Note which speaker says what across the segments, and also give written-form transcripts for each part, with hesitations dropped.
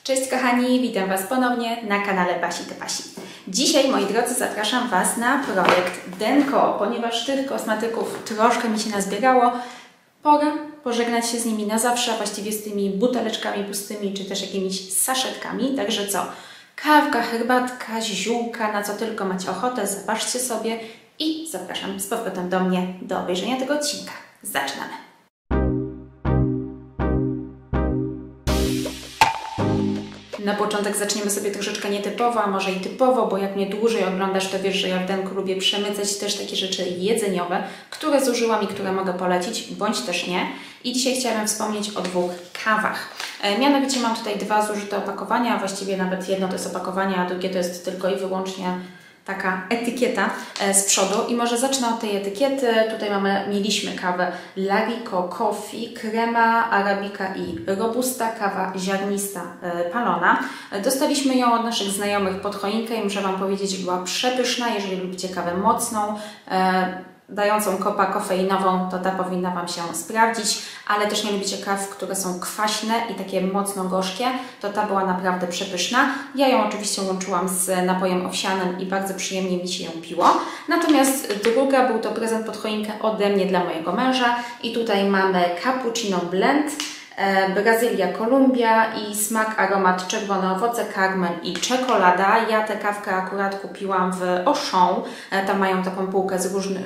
Speaker 1: Cześć kochani, witam Was ponownie na kanale Basi to Pasi. Dzisiaj, moi drodzy, zapraszam Was na projekt Denko, ponieważ tych kosmetyków troszkę mi się nazbierało. Pora pożegnać się z nimi na zawsze, właściwie z tymi buteleczkami pustymi, czy też jakimiś saszetkami. Także co? Kawka, herbatka, ziółka, na co tylko macie ochotę, zobaczcie sobie i zapraszam z powrotem do mnie do obejrzenia tego odcinka. Zaczynamy! Na początek zaczniemy sobie troszeczkę nietypowo, a może i typowo, bo jak mnie dłużej oglądasz, to wiesz, że ja w Denku lubię przemycać też takie rzeczy jedzeniowe, które zużyłam i które mogę polecić, bądź też nie. I dzisiaj chciałabym wspomnieć o dwóch kawach. Mianowicie mam tutaj dwa zużyte opakowania, a właściwie nawet jedno to jest opakowanie, a drugie to jest tylko i wyłącznie taka etykieta z przodu. I może zacznę od tej etykiety. Tutaj mieliśmy kawę Larico Coffee, krema Arabica i Robusta, kawa ziarnista palona. Dostaliśmy ją od naszych znajomych pod choinkę i muszę Wam powiedzieć, że była przepyszna. Jeżeli lubicie kawę mocną, dającą kopa kofeinową, to ta powinna Wam się sprawdzić, ale też nie lubicie kaw, które są kwaśne i takie mocno gorzkie, to ta była naprawdę przepyszna. Ja ją oczywiście łączyłam z napojem owsianym i bardzo przyjemnie mi się ją piło. Natomiast druga był to prezent pod choinkę ode mnie dla mojego męża i tutaj mamy cappuccino blend, Brazylia, Kolumbia i smak, aromat czerwone owoce, karmel i czekolada. Ja tę kawkę akurat kupiłam w Auchan, tam mają taką półkę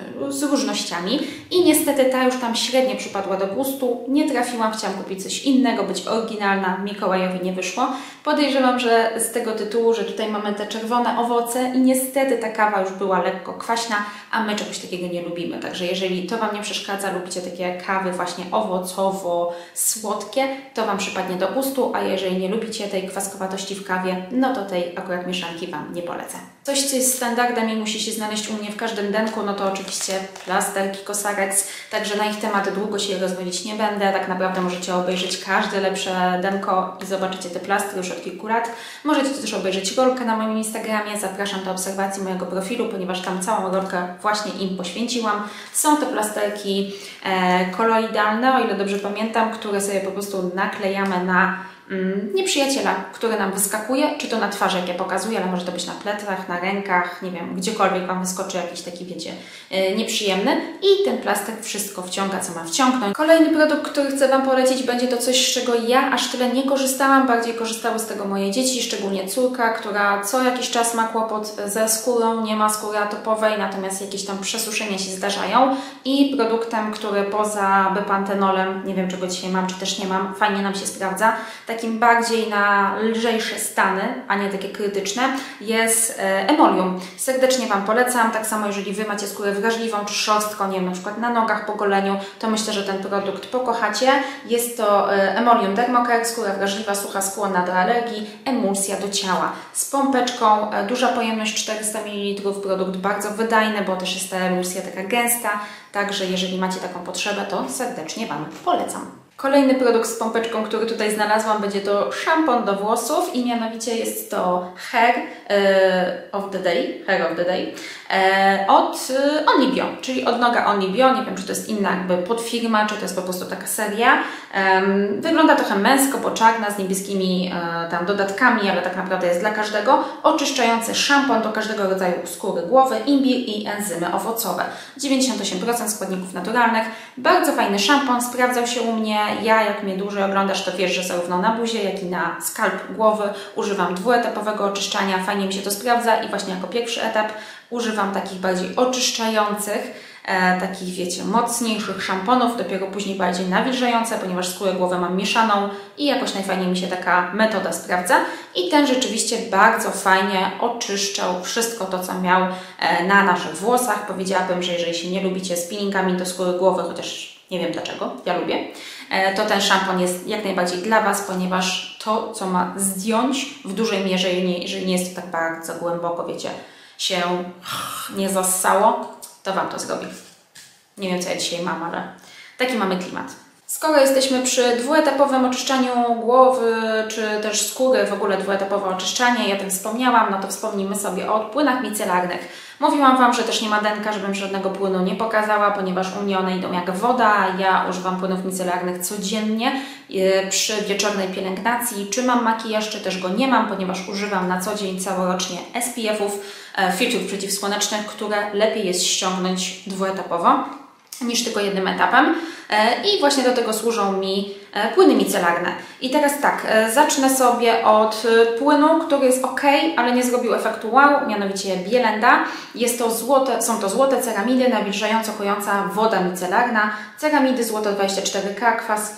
Speaker 1: z różnościami i niestety ta już tam średnio przypadła do gustu, nie trafiłam, chciałam kupić coś innego, być oryginalna, Mikołajowi nie wyszło. Podejrzewam, że z tego tytułu, że tutaj mamy te czerwone owoce i niestety ta kawa już była lekko kwaśna, a my czegoś takiego nie lubimy, także jeżeli to Wam nie przeszkadza, lubicie takie kawy właśnie owocowo-słodkie, to Wam przypadnie do gustu, a jeżeli nie lubicie tej kwaskowatości w kawie, no to tej akurat mieszanki Wam nie polecę. Coś, co jest standardem i musi się znaleźć u mnie w każdym denku, no to oczywiście plasterki Cosrx, także na ich temat długo się rozwodzić nie będę. Tak naprawdę możecie obejrzeć każde lepsze denko i zobaczycie te plastry już od kilku lat. Możecie też obejrzeć rolkę na moim Instagramie, zapraszam do obserwacji mojego profilu, ponieważ tam całą rolkę właśnie im poświęciłam. Są to plasterki koloidalne, o ile dobrze pamiętam, które sobie po prostu naklejamy na nieprzyjaciela, który nam wyskakuje, czy to na twarzy, jak ja pokazuję, ale może to być na plecach, na rękach, nie wiem, gdziekolwiek Wam wyskoczy jakiś taki, wiecie, nieprzyjemny i ten plaster wszystko wciąga, co ma wciągnąć. Kolejny produkt, który chcę Wam polecić, będzie to coś, z czego ja aż tyle nie korzystałam, bardziej korzystały z tego moje dzieci, szczególnie córka, która co jakiś czas ma kłopot ze skórą, nie ma skóry atopowej, natomiast jakieś tam przesuszenia się zdarzają i produktem, który poza bepantenolem, nie wiem czego dzisiaj mam, czy też nie mam, fajnie nam się sprawdza, takim bardziej na lżejsze stany, a nie takie krytyczne, jest Emolium. Serdecznie Wam polecam, tak samo jeżeli Wy macie skórę wrażliwą czy szorstką, nie wiem, na przykład na nogach po goleniu, to myślę, że ten produkt pokochacie. Jest to Emolium Dermocare, skóra wrażliwa, sucha, skłonna do alergii, emulsja do ciała. Z pompeczką, duża pojemność 400 ml, produkt bardzo wydajny, bo też jest ta emulsja taka gęsta, także jeżeli macie taką potrzebę, to serdecznie Wam polecam. Kolejny produkt z pompeczką, który tutaj znalazłam, będzie to szampon do włosów i mianowicie jest to Hair of the Day od Only Bio, czyli odnoga Only Bio. Nie wiem, czy to jest inna jakby podfirma, czy to jest po prostu taka seria. Wygląda trochę męsko, bo czarna, z niebieskimi tam dodatkami, ale tak naprawdę jest dla każdego. Oczyszczający szampon do każdego rodzaju skóry głowy, imbir i enzymy owocowe. 98% składników naturalnych. Bardzo fajny szampon, sprawdzał się u mnie. Ja, jak mnie dłużej oglądasz, to wiesz, że zarówno na buzię, jak i na skalp głowy używam dwuetapowego oczyszczania. Fajnie mi się to sprawdza i właśnie jako pierwszy etap używam takich bardziej oczyszczających, takich wiecie, mocniejszych szamponów, dopiero później bardziej nawilżające, ponieważ skórę głowy mam mieszaną i jakoś najfajniej mi się taka metoda sprawdza. I ten rzeczywiście bardzo fajnie oczyszczał wszystko to, co miał na naszych włosach. Powiedziałabym, że jeżeli się nie lubicie spinningami do skóry głowy, chociaż nie wiem dlaczego, ja lubię, to ten szampon jest jak najbardziej dla Was, ponieważ to, co ma zdjąć w dużej mierze, jeżeli nie jest to tak bardzo głęboko, wiecie, się nie zassało, to Wam to zrobi. Nie wiem, co ja dzisiaj mam, ale taki mamy klimat. Skoro jesteśmy przy dwuetapowym oczyszczaniu głowy, czy też skóry, w ogóle dwuetapowe oczyszczanie, ja o tym wspomniałam, no to wspomnimy sobie o płynach micelarnych. Mówiłam Wam, że też nie ma denka, żebym żadnego płynu nie pokazała, ponieważ u mnie one idą jak woda. Ja używam płynów micelarnych codziennie przy wieczornej pielęgnacji. Czy mam makijaż, czy też go nie mam, ponieważ używam na co dzień całorocznie SPF-ów, filtrów przeciwsłonecznych, które lepiej jest ściągnąć dwuetapowo niż tylko jednym etapem. I właśnie do tego służą mi płyny micelarne. I teraz tak, zacznę sobie od płynu, który jest ok, ale nie zrobił efektu wow, mianowicie Bielenda. Są to złote ceramidy, nawilżająco kojąca woda micelarna, ceramidy złoto 24K, kwas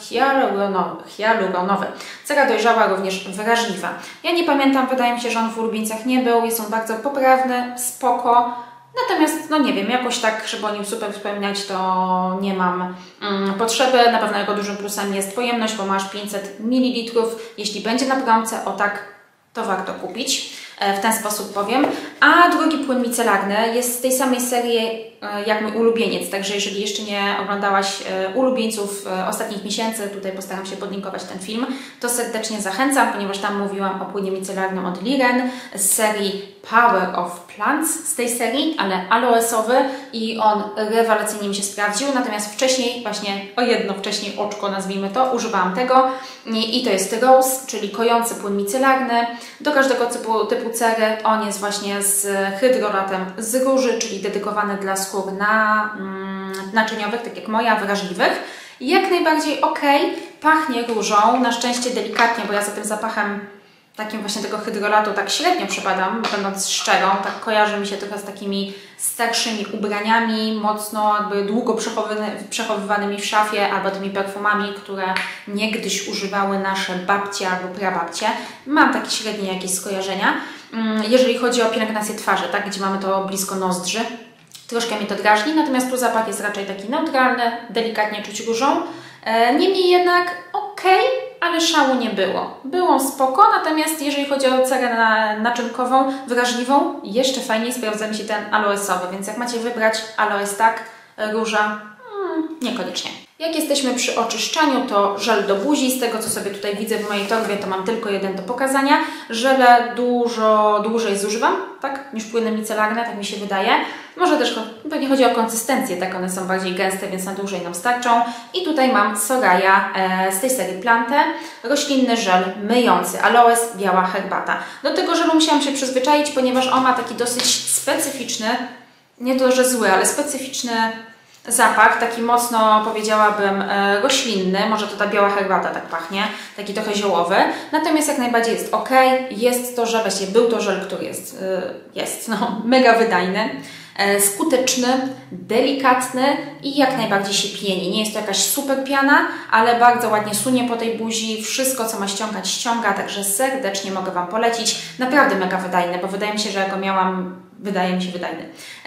Speaker 1: hialuronowy. Cera dojrzała, również wrażliwa. Ja nie pamiętam, wydaje mi się, że on w ulubieńcach nie był, jest on bardzo poprawny, spoko. Natomiast, no nie wiem, jakoś tak, żeby o nim super wspominać, to nie mam potrzeby. Na pewno jego dużym plusem jest pojemność, bo masz 500 ml. Jeśli będzie na promce, o tak, to warto kupić. W ten sposób powiem. A drugi płyn micelarny jest z tej samej serii jak mój ulubieniec. Także jeżeli jeszcze nie oglądałaś ulubieńców ostatnich miesięcy, tutaj postaram się podlinkować ten film, to serdecznie zachęcam, ponieważ tam mówiłam o płynie micelarnym od Liren z serii Power of Plants, z tej serii, ale aloesowy i on rewelacyjnie mi się sprawdził. Natomiast wcześniej, właśnie o jedno wcześniej oczko, nazwijmy to, używałam tego i to jest Rose, czyli kojący płyn micelarny. Do każdego typu cery on jest właśnie z hydrolatem z róży, czyli dedykowany dla skór naczyniowych, tak jak moja, wrażliwych. Jak najbardziej ok, pachnie różą, na szczęście delikatnie, bo ja za tym zapachem takim właśnie tego hydrolatu tak średnio przepadam, będąc szczerą, tak kojarzy mi się trochę z takimi starszymi ubraniami, mocno jakby długo przechowywanymi w szafie, albo tymi perfumami, które niegdyś używały nasze babcie albo prababcie. Mam takie średnie jakieś skojarzenia. Jeżeli chodzi o pielęgnację twarzy, tak, gdzie mamy to blisko nozdrzy, troszkę mnie to drażni, natomiast tu zapach jest raczej taki neutralny, delikatnie czuć różą. Niemniej jednak ok, ale szału nie było. Było spoko, natomiast jeżeli chodzi o cerę naczynkową, wrażliwą, jeszcze fajniej sprawdza mi się ten aloesowy, więc jak macie wybrać aloes tak, róża, niekoniecznie. Jak jesteśmy przy oczyszczaniu, to żel do buzi. Z tego, co sobie tutaj widzę w mojej torbie, to mam tylko jeden do pokazania. Żele dużo dłużej zużywam, tak, niż płyny micelarne, tak mi się wydaje. Może też pewnie chodzi o konsystencję, tak, one są bardziej gęste, więc na dłużej nam starczą. I tutaj mam Soraya z tej serii Plante, roślinny żel myjący, aloes, biała herbata. Do tego żelu musiałam się przyzwyczaić, ponieważ on ma taki dosyć specyficzny, nie to, że zły, ale specyficzny zapach, taki mocno, powiedziałabym, roślinny, może to ta biała herbata tak pachnie, taki trochę ziołowy, natomiast jak najbardziej jest ok, jest to żel, właściwie był to żel, który jest mega wydajny, skuteczny, delikatny i jak najbardziej się pieni. Nie jest to jakaś super piana, ale bardzo ładnie sunie po tej buzi, wszystko co ma ściągać ściąga, także serdecznie mogę Wam polecić. Naprawdę mega wydajny, bo wydaje mi się, że ja go miałam, wydaje mi się wydajny.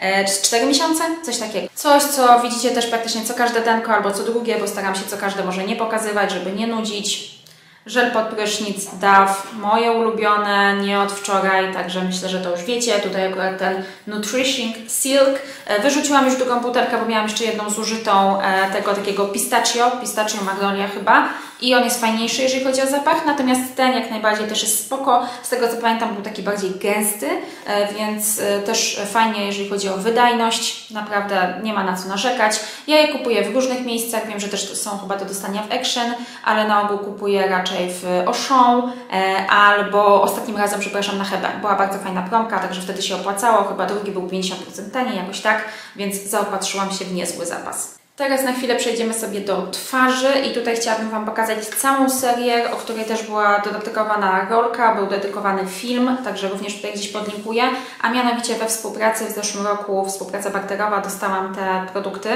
Speaker 1: 4 miesiące? Coś takiego. Coś, co widzicie też praktycznie co każde denko albo co drugie, bo staram się co każde może nie pokazywać, żeby nie nudzić. Żel pod prysznic Dove, moje ulubione, nie od wczoraj, także myślę, że to już wiecie. Tutaj akurat ten Nutrition Silk. Wyrzuciłam już drugą butelkę, bo miałam jeszcze jedną zużytą tego takiego pistachio magnolia chyba. I on jest fajniejszy, jeżeli chodzi o zapach, natomiast ten jak najbardziej też jest spoko. Z tego co pamiętam, był taki bardziej gęsty, więc też fajnie, jeżeli chodzi o wydajność. Naprawdę nie ma na co narzekać. Ja je kupuję w różnych miejscach, wiem, że też są chyba do dostania w Action, ale na ogół kupuję raczej w Auchan albo ostatnim razem, przepraszam, na Hebe. Była bardzo fajna promka, także wtedy się opłacało. Chyba drugi był 50% taniej, jakoś tak, więc zaopatrzyłam się w niezły zapas. Teraz na chwilę przejdziemy sobie do twarzy i tutaj chciałabym Wam pokazać całą serię, o której też była dedykowana rolka, był dedykowany film, także również tutaj gdzieś podlinkuję, a mianowicie we współpracy w zeszłym roku, współpraca barterowa, dostałam te produkty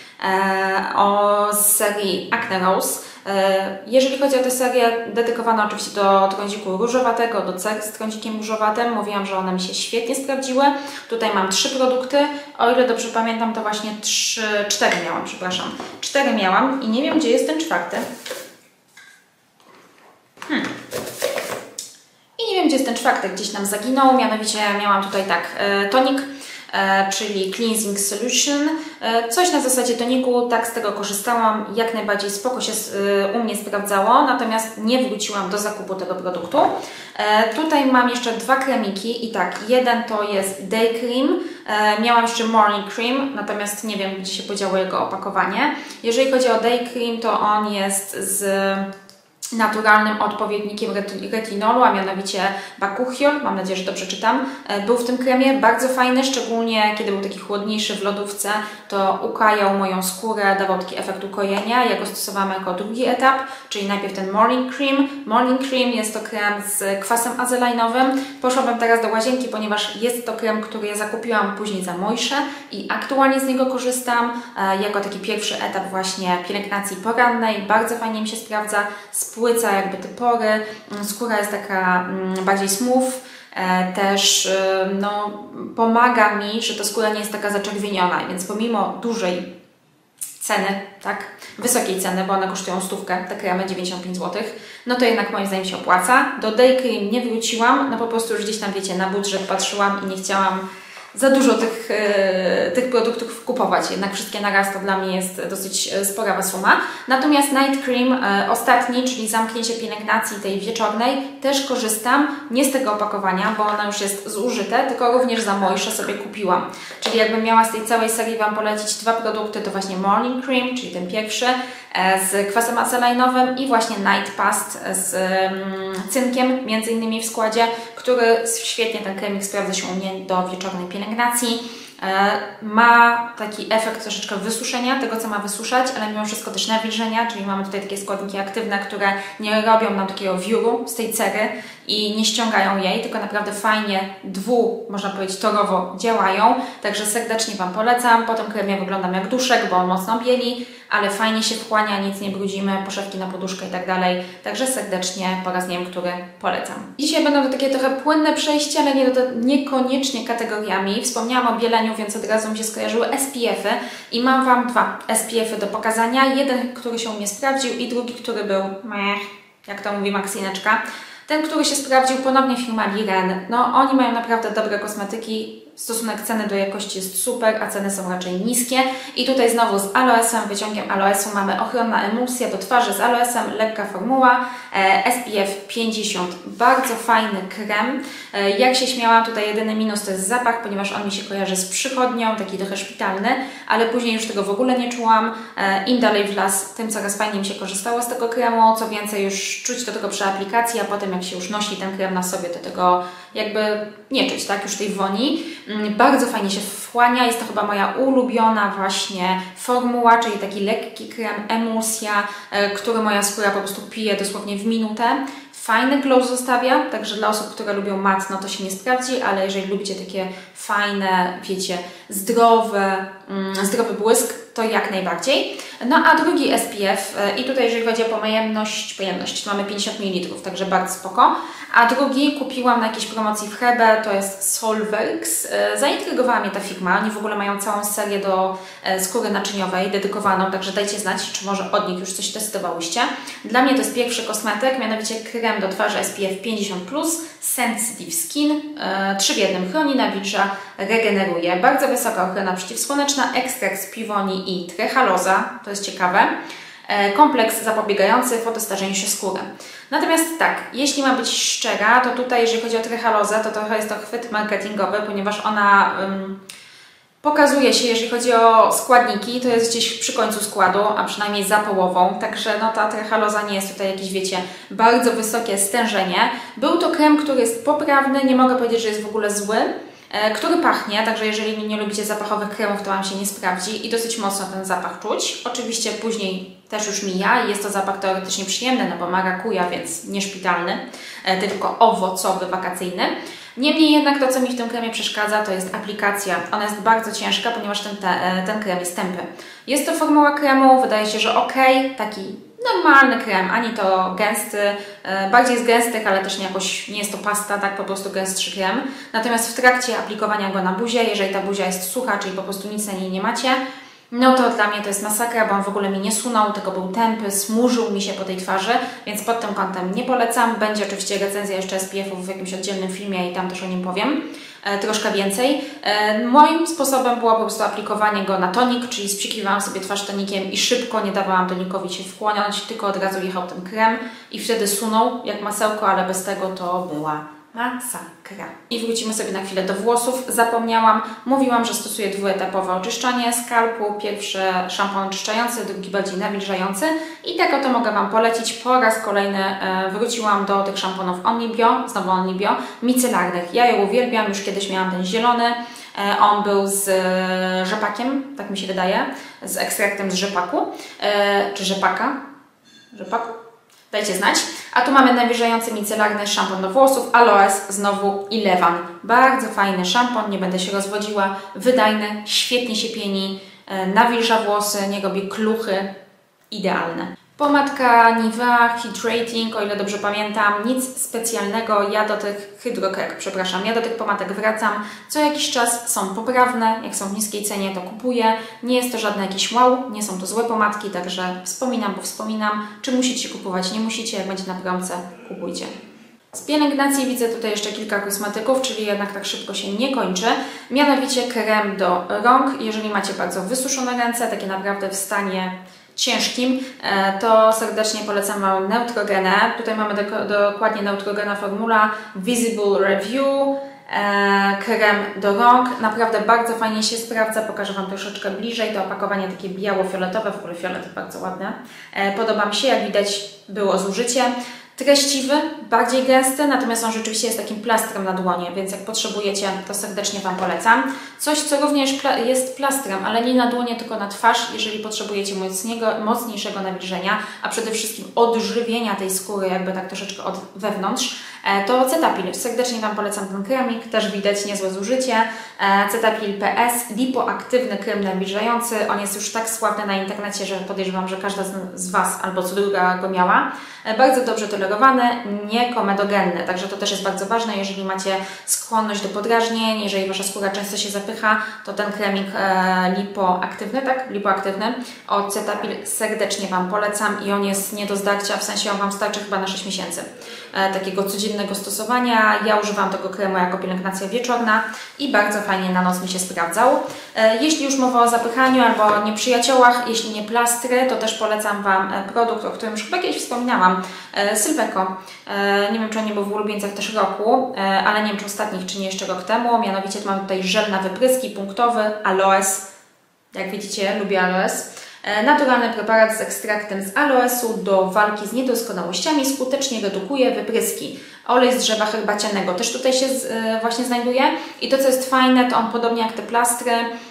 Speaker 1: z serii Acne Rose. Jeżeli chodzi o tę serię, dedykowana oczywiście do trądziku różowatego, do cer z trądzikiem różowatym, mówiłam, że one mi się świetnie sprawdziły. Tutaj mam 3 produkty, o ile dobrze pamiętam, to właśnie 4 miałam, przepraszam. 4 miałam i nie wiem, gdzie jest ten 4. I nie wiem, gdzie jest ten 4, gdzieś nam zaginął, mianowicie miałam tutaj tak, tonik czyli Cleansing Solution. Coś na zasadzie toniku, tak z tego korzystałam, jak najbardziej spoko się u mnie sprawdzało, natomiast nie wróciłam do zakupu tego produktu. Tutaj mam jeszcze dwa kremiki i tak, jeden to jest Day Cream, miałam jeszcze Morning Cream, natomiast nie wiem, gdzie się podziało jego opakowanie. Jeżeli chodzi o Day Cream, to on jest z naturalnym odpowiednikiem retinolu, a mianowicie bakuchiol, mam nadzieję, że dobrze czytam, był w tym kremie, bardzo fajny, szczególnie kiedy był taki chłodniejszy w lodówce, to ukajał moją skórę, dawał taki efekt ukojenia. Ja go stosowałam jako drugi etap, czyli najpierw ten Morning Cream. Morning Cream jest to krem z kwasem azelainovym. Poszłabym teraz do łazienki, ponieważ jest to krem, który ja zakupiłam później za Mojsze i aktualnie z niego korzystam jako taki pierwszy etap właśnie pielęgnacji porannej. Bardzo fajnie mi się sprawdza, spłyca jakby te pory, skóra jest taka bardziej smooth, też no, pomaga mi, że ta skóra nie jest taka zaczerwieniona, więc pomimo dużej ceny, tak, wysokiej ceny, bo one kosztują stówkę, te kremy 95 zł, no to jednak moim zdaniem się opłaca. Do Day Cream nie wróciłam, no po prostu już gdzieś tam, wiecie, na budżet patrzyłam i nie chciałam za dużo tych produktów kupować. Jednak wszystkie naraz to dla mnie jest dosyć spora suma. Natomiast Night Cream ostatni, czyli zamknięcie pielęgnacji tej wieczornej, też korzystam nie z tego opakowania, bo ono już jest zużyte, tylko również za Mojsze sobie kupiłam. Czyli jakbym miała z tej całej serii Wam polecić dwa produkty, to właśnie Morning Cream, czyli ten pierwszy z kwasem acelainowym i właśnie Night Past z cynkiem, między innymi w składzie, który świetnie ten kremik sprawdza się u mnie do wieczornej pielęgnacji. Ma taki efekt troszeczkę wysuszenia, tego co ma wysuszać, ale mimo wszystko też nawilżenia, czyli mamy tutaj takie składniki aktywne, które nie robią nam takiego wióru z tej cery i nie ściągają jej, tylko naprawdę fajnie można powiedzieć, torowo działają. Także serdecznie Wam polecam. Po tym kremie wyglądam jak duszek, bo on mocno bieli, ale fajnie się wchłania, nic nie brudzimy, poszewki na poduszkę i tak dalej. Także serdecznie po raz nie wiem, który polecam. Dzisiaj będą to takie trochę płynne przejście, ale niekoniecznie kategoriami. Wspomniałam o bieleniu, więc od razu mi się skojarzyły SPF-y i mam Wam dwa SPF-y do pokazania. Jeden, który się u mnie sprawdził i drugi, który był jak to mówi Maksineczka. Ten, który się sprawdził, ponownie firma Liren. No, oni mają naprawdę dobre kosmetyki. Stosunek ceny do jakości jest super, a ceny są raczej niskie. I tutaj znowu z aloesem, wyciągiem aloesu mamy ochronna emulsja do twarzy z aloesem, lekka formuła, SPF 50. Bardzo fajny krem. Jak się śmiałam, tutaj jedyny minus to jest zapach, ponieważ on mi się kojarzy z przychodnią, taki trochę szpitalny, ale później już tego w ogóle nie czułam. Im dalej w las, tym coraz fajniej mi się korzystało z tego kremu. Co więcej, już czuć do tego przy aplikacji, a potem jak się już nosi ten krem na sobie, to tego jakby nie czuć, tak, już tej woni. Bardzo fajnie się wchłania, jest to chyba moja ulubiona właśnie formuła, czyli taki lekki krem, emulsja, który moja skóra po prostu pije dosłownie w minutę. Fajny glow zostawia, także dla osób, które lubią mat, no to się nie sprawdzi, ale jeżeli lubicie takie fajne, wiecie, zdrowy błysk, to jak najbardziej. No a drugi SPF, i tutaj jeżeli chodzi o pojemność, to mamy 50 ml, także bardzo spoko. A drugi kupiłam na jakiejś promocji w Hebe, to jest Solverx. Zaintrygowała mnie ta firma, oni w ogóle mają całą serię do skóry naczyniowej dedykowaną, także dajcie znać, czy może od nich już coś testowałyście. Dla mnie to jest pierwszy kosmetyk, mianowicie krem do twarzy SPF 50+, Sensitive Skin, 3 w 1, chroni, nawilża, regeneruje. Bardzo wysoka ochrona przeciwsłoneczna, ekstrakt z piwoni i trehaloza, to jest ciekawe. Kompleks zapobiegający fotostarzeniu się skóry. Natomiast tak, jeśli mam być szczera, to tutaj jeżeli chodzi o trehalozę, to trochę jest to chwyt marketingowy, ponieważ ona pokazuje się, jeżeli chodzi o składniki, to jest gdzieś przy końcu składu, a przynajmniej za połową, także no ta trehaloza nie jest tutaj jakieś, wiecie, bardzo wysokie stężenie. Był to krem, który jest poprawny, nie mogę powiedzieć, że jest w ogóle zły, który pachnie, także jeżeli nie lubicie zapachowych kremów, to Wam się nie sprawdzi i dosyć mocno ten zapach czuć. Oczywiście później też już mija i jest to zapach teoretycznie przyjemny, no bo marakuja, więc nie szpitalny, tylko owocowy, wakacyjny. Niemniej jednak to, co mi w tym kremie przeszkadza, to jest aplikacja. Ona jest bardzo ciężka, ponieważ ten krem jest tępy. Jest to formuła kremu, wydaje się, że ok, taki normalny krem, ani to gęsty, bardziej z gęstych, ale też nie jest to pasta, tak po prostu gęstszy krem. Natomiast w trakcie aplikowania go na buzię, jeżeli ta buzia jest sucha, czyli po prostu nic na niej nie macie, no to dla mnie to jest masakra, bo on w ogóle mi nie sunął, tylko był tępy, smurzył mi się po tej twarzy, więc pod tym kątem nie polecam. Będzie oczywiście recenzja jeszcze SPF-ów w jakimś oddzielnym filmie i tam też o nim powiem. troszkę więcej. Moim sposobem było po prostu aplikowanie go na tonik, czyli spsikiwałam sobie twarz tonikiem i szybko, nie dawałam tonikowi się wchłonąć, tylko od razu jechał ten krem i wtedy sunął jak masełko, ale bez tego to była masakra. I wrócimy sobie na chwilę do włosów. Zapomniałam, mówiłam, że stosuję dwuetapowe oczyszczanie skalpu. Pierwszy szampon oczyszczający, drugi bardziej nawilżający. I tak oto mogę Wam polecić. Po raz kolejny wróciłam do tych szamponów Onlibio, znowu Onlibio, micelarnych. Ja je uwielbiam, już kiedyś miałam ten zielony. On był z rzepakiem, tak mi się wydaje, z ekstraktem z rzepaku, czy rzepaka? Rzepaku? Dajcie znać. A tu mamy nawilżający micelarny szampon do włosów, Aloes, znowu Eleven. Bardzo fajny szampon, nie będę się rozwodziła, wydajny, świetnie się pieni, nawilża włosy, nie robi kluchy, idealne. Pomadka Nivea Hydrating, o ile dobrze pamiętam, nic specjalnego, ja do tych pomadek wracam. Co jakiś czas są poprawne, jak są w niskiej cenie to kupuję. Nie jest to żadne jakieś wow, nie są to złe pomadki, także wspominam, bo wspominam. Czy musicie kupować? Nie musicie, jak będzie na promce, kupujcie. Z pielęgnacji widzę tutaj jeszcze kilka kosmetyków, czyli jednak tak szybko się nie kończy. Mianowicie krem do rąk. Jeżeli macie bardzo wysuszone ręce, takie naprawdę w stanie ciężkim, to serdecznie polecam Wam Neutrogenę. Tutaj mamy dokładnie Neutrogena formula Visible Review, krem do rąk. Naprawdę bardzo fajnie się sprawdza. Pokażę Wam troszeczkę bliżej. To opakowanie takie biało-fioletowe, w ogóle fiolety bardzo ładne. Podoba mi się, jak widać było zużycie. Treściwy, bardziej gęsty, natomiast on rzeczywiście jest takim plastrem na dłonie, więc jak potrzebujecie, to serdecznie Wam polecam. Coś, co również jest plastrem, ale nie na dłonie, tylko na twarz, jeżeli potrzebujecie mocniejszego nawilżenia, a przede wszystkim odżywienia tej skóry, jakby tak troszeczkę od wewnątrz, to Cetaphil. Serdecznie Wam polecam ten kremik, też widać niezłe zużycie. Cetaphil PS, lipoaktywny krem nawilżający. On jest już tak sławny na internecie, że podejrzewam, że każda z Was albo co druga go miała. Bardzo dobrze tolerowany, nie komedogenny, także to też jest bardzo ważne, jeżeli macie skłonność do podrażnień, jeżeli Wasza skóra często się zapycha, to ten kremik lipoaktywny, tak? Lipoaktywny od Cetaphil serdecznie Wam polecam i on jest nie do zdarcia, w sensie on Wam starczy chyba na 6 miesięcy takiego codziennego stosowania. Ja używam tego kremu jako pielęgnacja wieczorna i bardzo fajnie na noc mi się sprawdzał. Jeśli już mowa o zapychaniu albo nieprzyjaciołach, jeśli nie plastry, to też polecam Wam produkt, o którym już chyba kiedyś wspominałam, Sylveco. Nie wiem, czy on nie był w ulubieńcach też roku, ale nie wiem, czy ostatnich, czy nie jeszcze rok temu. Mianowicie mamy tutaj żel na wypryski punktowy, Aloes. Jak widzicie, lubię Aloes. Naturalny preparat z ekstraktem z aloesu do walki z niedoskonałościami skutecznie redukuje wypryski. Olej z drzewa herbacianego też tutaj się właśnie znajduje. I to, co jest fajne, to on podobnie jak te plastry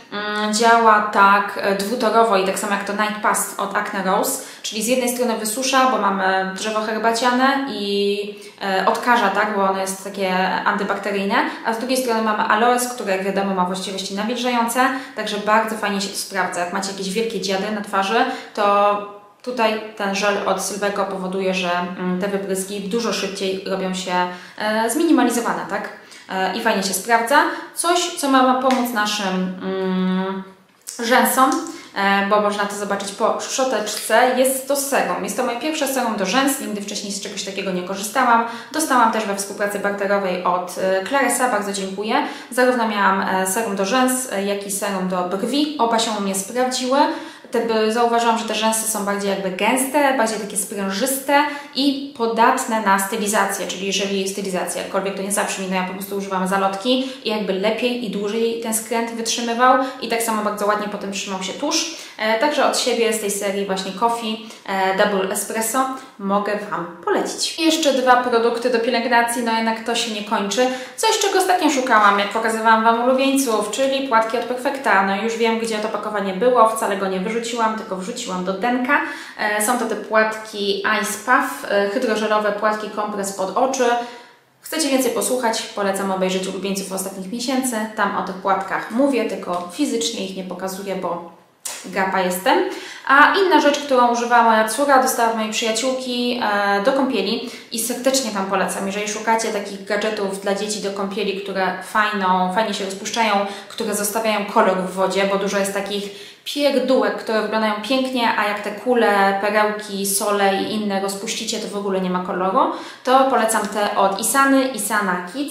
Speaker 1: działa tak dwutorowo i tak samo jak to Night Past od Acne Rose, czyli z jednej strony wysusza, bo mamy drzewo herbaciane i odkaża, tak, bo ono jest takie antybakteryjne, a z drugiej strony mamy aloes, który jak wiadomo ma właściwości nawilżające, także bardzo fajnie się to sprawdza. Jak macie jakieś wielkie dziady na twarzy, to tutaj ten żel od Sylveco powoduje, że te wypryski dużo szybciej robią się zminimalizowane, tak? I fajnie się sprawdza. Coś, co ma pomóc naszym rzęsom, bo można to zobaczyć po szczoteczce, jest to serum. Jest to moje pierwsze serum do rzęs, nigdy wcześniej z czegoś takiego nie korzystałam. Dostałam też we współpracy barterowej od Claresa, bardzo dziękuję. Zarówno miałam serum do rzęs, jak i serum do brwi. Oba się u mnie sprawdziły. Zauważyłam, że te rzęsy są bardziej jakby gęste, bardziej takie sprężyste i podatne na stylizację, czyli jeżeli stylizacja, jakkolwiek to nie zabrzmi, no ja po prostu używam zalotki i jakby lepiej i dłużej ten skręt wytrzymywał i tak samo bardzo ładnie potem trzymał się tusz. Także od siebie z tej serii właśnie Coffee Double Espresso mogę Wam polecić. I jeszcze dwa produkty do pielęgnacji, no jednak to się nie kończy. Coś, czego ostatnio szukałam, jak pokazywałam Wam ulubieńców, czyli płatki od Perfecta. No już wiem, gdzie to pakowanie było, wcale go nie wyrzuciłam, tylko wrzuciłam do denka. Są to te płatki Ice Puff, hydrożelowe płatki kompres pod oczy. Chcecie więcej posłuchać? Polecam obejrzeć ulubieńców ostatnich miesięcy. Tam o tych płatkach mówię, tylko fizycznie ich nie pokazuję, bo gapa jestem. A inna rzecz, którą używała moja córka, dostała od mojej przyjaciółki do kąpieli i serdecznie Wam polecam. Jeżeli szukacie takich gadżetów dla dzieci do kąpieli, które fajnie się rozpuszczają, które zostawiają kolor w wodzie, bo dużo jest takich pierdółek, które wyglądają pięknie, a jak te kule, perełki, sole i inne rozpuścicie, to w ogóle nie ma koloru, to polecam te od Isany, Isana Kids.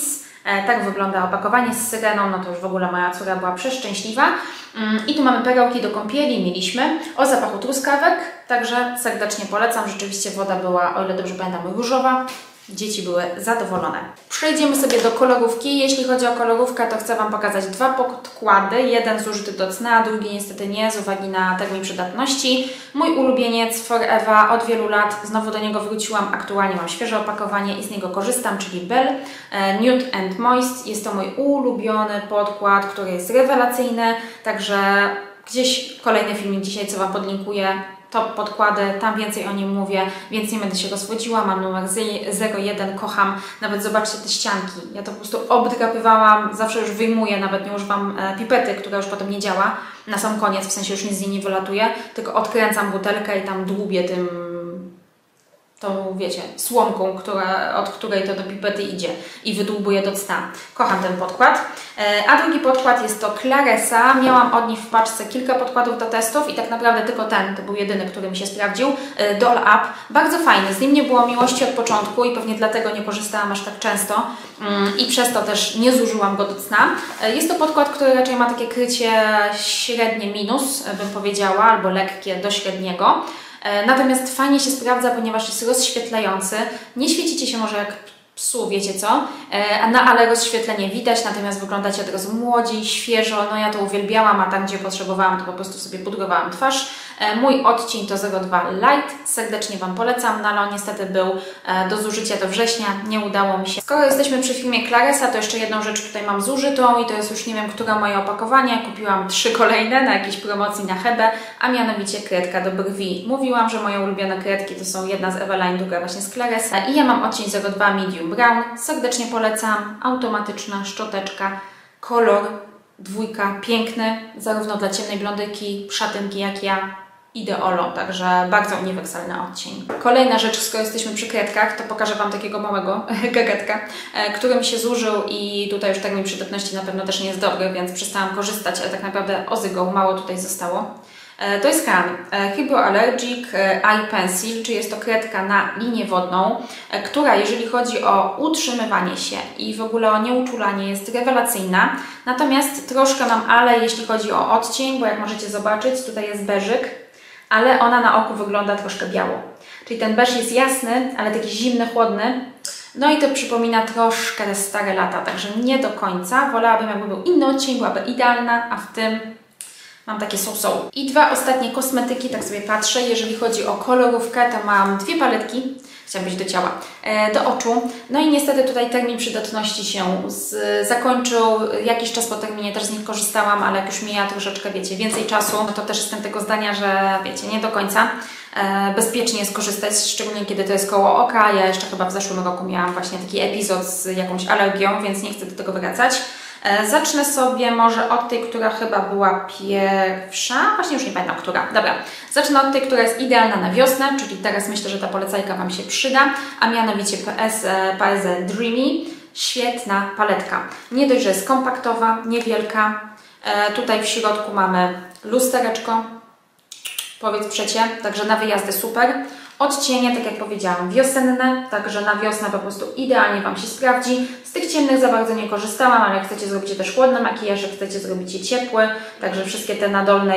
Speaker 1: Tak wygląda opakowanie z syreną, no to już w ogóle moja córka była przeszczęśliwa. I tu mamy perełki do kąpieli, mieliśmy o zapachu truskawek, także serdecznie polecam. Rzeczywiście woda była, o ile dobrze pamiętam, różowa. Dzieci były zadowolone. Przejdziemy sobie do kolorówki. Jeśli chodzi o kolorówkę, to chcę Wam pokazać dwa podkłady. Jeden zużyty do cna, drugi niestety nie, z uwagi na termin przydatności. Mój ulubieniec Forever od wielu lat. Znowu do niego wróciłam. Aktualnie mam świeże opakowanie i z niego korzystam, czyli Belle Nude and Moist. Jest to mój ulubiony podkład, który jest rewelacyjny. Także gdzieś kolejny filmik dzisiaj, co Wam podlinkuję. Top podkłady, tam więcej o nim mówię, więc nie będę się rozwodziła. Mam numer 01, kocham. Nawet zobaczcie te ścianki. Ja to po prostu obdrapywałam, zawsze już wyjmuję, nawet nie używam pipety, która już potem nie działa. Na sam koniec, w sensie już nic z niej nie wylatuje, tylko odkręcam butelkę i tam dłubię tą, wiecie, słomką, od której to do pipety idzie i wydłubuję do cna. Kocham ten podkład. A drugi podkład jest to Claresa. Miałam od nich w paczce kilka podkładów do testów i tak naprawdę tylko ten, to był jedyny, który mi się sprawdził. Doll Up. Bardzo fajny. Z nim nie było miłości od początku i pewnie dlatego nie korzystałam aż tak często i przez to też nie zużyłam go do cna. Jest to podkład, który raczej ma takie krycie średnie minus, bym powiedziała, albo lekkie do średniego. Natomiast fajnie się sprawdza, ponieważ jest rozświetlający. Nie świecicie się może jak psu, wiecie co? Ale rozświetlenie widać, natomiast wyglądacie od razu młodzi, świeżo. No ja to uwielbiałam, a tam gdzie potrzebowałam, to po prostu sobie pudrowałam twarz. Mój odcień to 02 Light. Serdecznie Wam polecam, no ale on niestety był do zużycia do września. Nie udało mi się. Skoro jesteśmy przy filmie Claresa, to jeszcze jedną rzecz tutaj mam zużytą i to jest już nie wiem, które moje opakowanie. Kupiłam 3 kolejne na jakiejś promocji na Hebę, a mianowicie kredka do brwi. Mówiłam, że moje ulubione kredki to są jedna z Eveline, druga właśnie z Claresa i ja mam odcień 02 Medium Brown. Serdecznie polecam. Automatyczna szczoteczka, kolor 2, piękny, zarówno dla ciemnej blondyki, szatynki jak ja. Ideolo, także bardzo uniwersalny odcień. Kolejna rzecz, skoro jesteśmy przy kredkach, to pokażę Wam takiego małego gagatka, który mi się zużył i tutaj już termin przydatności na pewno też nie jest dobry, więc przestałam korzystać, ale tak naprawdę ozygą mało tutaj zostało. To jest Han Hypoallergic Eye Pencil, czyli jest to kredka na linię wodną, która jeżeli chodzi o utrzymywanie się i w ogóle o nieuczulanie jest rewelacyjna. Natomiast troszkę mam ale jeśli chodzi o odcień, bo jak możecie zobaczyć, tutaj jest beżyk, ale ona na oku wygląda troszkę biało. Czyli ten beż jest jasny, ale taki zimny, chłodny. No i to przypomina troszkę te stare lata, także nie do końca. Wolałabym, jakby był inny odcień, byłaby idealna, a w tym mam takie so-so. I dwa ostatnie kosmetyki, tak sobie patrzę. Jeżeli chodzi o kolorówkę, to mam 2 paletki. Chciałam być do ciała, do oczu. No i niestety tutaj termin przydatności się zakończył. Jakiś czas po terminie też z nich korzystałam, ale jak już mija troszeczkę, wiecie, więcej czasu, no to też jestem tego zdania, że wiecie, nie do końca bezpiecznie jest korzystać, szczególnie kiedy to jest koło oka. Ja jeszcze chyba w zeszłym roku miałam właśnie taki epizod z jakąś alergią, więc nie chcę do tego wracać. Zacznę sobie może od tej, która chyba była pierwsza. Właśnie już nie pamiętam, która. Dobra, zacznę od tej, która jest idealna na wiosnę, czyli teraz myślę, że ta polecajka Wam się przyda, a mianowicie PSE Dreamy. Świetna paletka. Nie dość, że jest kompaktowa, niewielka. Tutaj w środku mamy lustereczko. Powiedz przecie, także na wyjazdy super. Odcienie, tak jak powiedziałam, wiosenne, także na wiosnę po prostu idealnie Wam się sprawdzi. Z tych ciemnych za bardzo nie korzystałam, ale jak chcecie zrobić też chłodny makijaż, jak chcecie zrobić je ciepły, także wszystkie te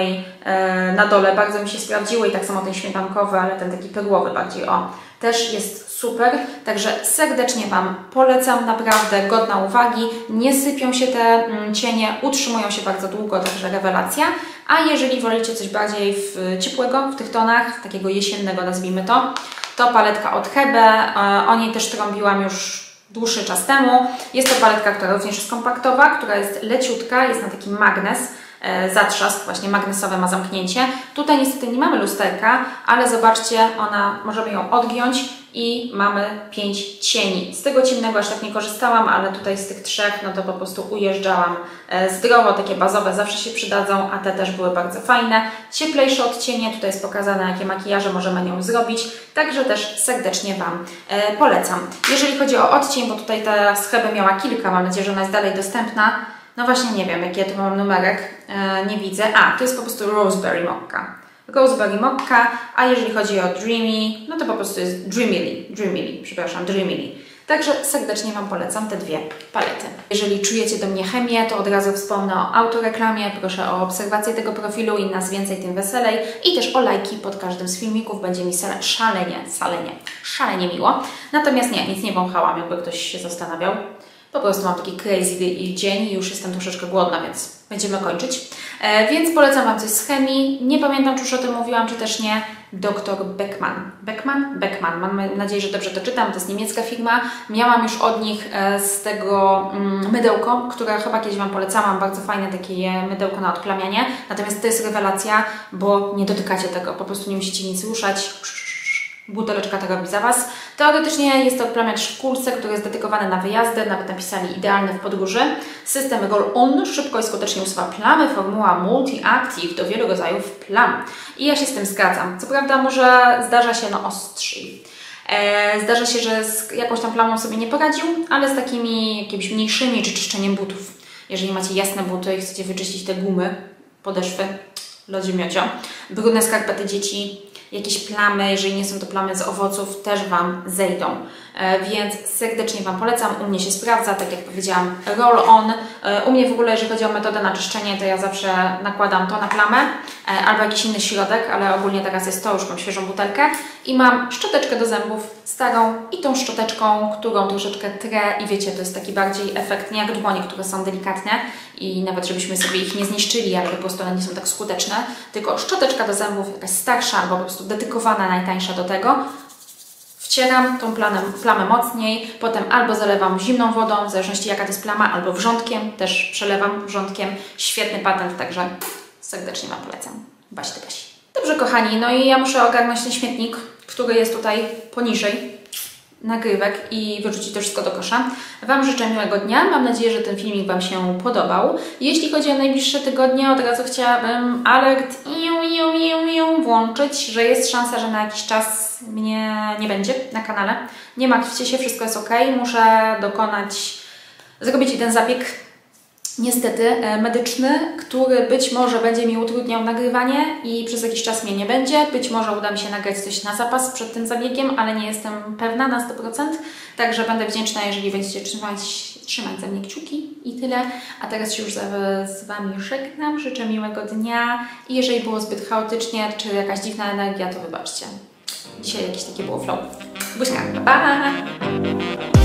Speaker 1: na dole bardzo mi się sprawdziły i tak samo ten śmietankowy, ale ten taki perłowy bardziej, też jest super, także serdecznie Wam polecam, naprawdę godna uwagi, nie sypią się te cienie, utrzymują się bardzo długo, także rewelacja. A jeżeli wolicie coś bardziej ciepłego, w tych tonach, takiego jesiennego nazwijmy to paletka od Hebe, o niej też trąbiłam już dłuższy czas temu. Jest to paletka, która również jest kompaktowa, która jest leciutka, jest na taki magnes, zatrzask, właśnie magnesowe ma zamknięcie. Tutaj niestety nie mamy lusterka, ale zobaczcie, możemy ją odgiąć i mamy 5 cieni. Z tego ciemnego aż tak nie korzystałam, ale tutaj z tych 3, no to po prostu ujeżdżałam zdrowo, takie bazowe zawsze się przydadzą, a te też były bardzo fajne. Cieplejsze odcienie, tutaj jest pokazane, jakie makijaże możemy nią zrobić, także też serdecznie Wam polecam. Jeżeli chodzi o odcień, bo tutaj ta scheba miała kilka, mam nadzieję, że ona jest dalej dostępna. No właśnie nie wiem, jaki ja tu mam numerek, nie widzę. To jest po prostu Roseberry Mokka. Roseberry Mokka, a jeżeli chodzi o Dreamy, no to po prostu jest Dreamily, przepraszam, Dreamily. Także serdecznie Wam polecam te dwie palety. Jeżeli czujecie do mnie chemię, to od razu wspomnę o autoreklamie. Proszę o obserwację tego profilu, im nas więcej, tym weselej. I też o lajki pod każdym z filmików. Będzie mi szalenie miło. Natomiast nie, nic nie wąchałam, jakby ktoś się zastanawiał. Po prostu mam taki crazy dzień i już jestem troszeczkę głodna, więc będziemy kończyć. Więc polecam Wam coś z chemii. Nie pamiętam, czy już o tym mówiłam, czy też nie. Dr. Beckmann. Beckmann. Mam nadzieję, że dobrze to czytam. To jest niemiecka firma. Miałam już od nich z tego mydełko, które chyba kiedyś Wam polecałam. Bardzo fajne takie mydełko na odplamianie. Natomiast to jest rewelacja, bo nie dotykacie tego. Po prostu nie musicie nic ruszać. Buteleczka to robi za Was. Teoretycznie jest to odplamiacz w kulce, który jest dedykowany na wyjazdy, nawet napisali idealny w podróży. System roll-on szybko i skutecznie usuwa plamy, formuła multi-active do wielu rodzajów plam. I ja się z tym zgadzam. Co prawda może zdarza się ostrzej. Zdarza się, że z jakąś tam plamą sobie nie poradził, ale z takimi jakimiś mniejszymi, czy czyszczeniem butów. Jeżeli macie jasne buty i chcecie wyczyścić te gumy, podeszwy, lodzie miocio, brudne skarpety dzieci, jakieś plamy, jeżeli nie są to plamy z owoców, też Wam zejdą. Więc serdecznie Wam polecam. U mnie się sprawdza, tak jak powiedziałam, roll-on. U mnie w ogóle, jeżeli chodzi o metodę na czyszczenie, to ja zawsze nakładam to na plamę albo jakiś inny środek, ale ogólnie teraz jest to, już mam świeżą butelkę i mam szczoteczkę do zębów starą i tą szczoteczką, którą troszeczkę trę i wiecie, to jest taki bardziej efekt, nie jak dłonie, które są delikatne i nawet żebyśmy sobie ich nie zniszczyli, ale po prostu one nie są tak skuteczne, tylko szczoteczka do zębów, jakaś starsza albo po prostu dedykowana, najtańsza do tego. Wcieram tą plamę mocniej, potem albo zalewam zimną wodą, w zależności jaka to jest plama, albo wrzątkiem, też przelewam wrzątkiem. Świetny patent, także serdecznie Wam polecam. Baś ty, Basi. Dobrze, kochani, no i ja muszę ogarnąć ten śmietnik, który jest tutaj poniżej nagrywek i wyrzucić to wszystko do kosza. Wam życzę miłego dnia. Mam nadzieję, że ten filmik Wam się podobał. Jeśli chodzi o najbliższe tygodnie, od razu chciałabym alert włączyć, że jest szansa, że na jakiś czas mnie nie będzie na kanale. Nie martwcie się, wszystko jest ok. Muszę zrobić jeden zabieg, niestety medyczny, który być może będzie mi utrudniał nagrywanie i przez jakiś czas mnie nie będzie. Być może uda mi się nagrać coś na zapas przed tym zabiegiem, ale nie jestem pewna na 100%. Także będę wdzięczna, jeżeli będziecie trzymać za mnie kciuki i tyle. A teraz się już z Wami żegnam. Życzę miłego dnia i jeżeli było zbyt chaotycznie, czy jakaś dziwna energia, to wybaczcie. Dzisiaj jakieś takie było flow. Buźka, pa!